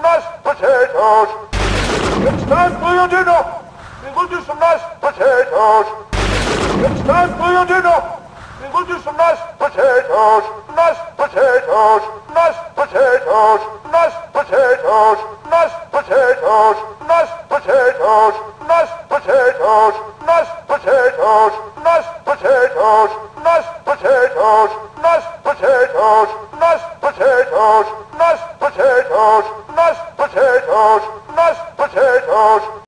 mashed potatoes. It's time for your dinner. We will do some mashed potatoes. It's time for your dinner. We will do some mashed potatoes. Mashed potatoes. Mashed potatoes. Mashed potatoes. Mashed potatoes. Mashed potatoes. Mashed potatoes. Mashed potatoes. Mashed potatoes. Mashed potatoes. Mashed potatoes. Mashed potatoes. Mashed potatoes. Mashed potatoes. Mashed potatoes.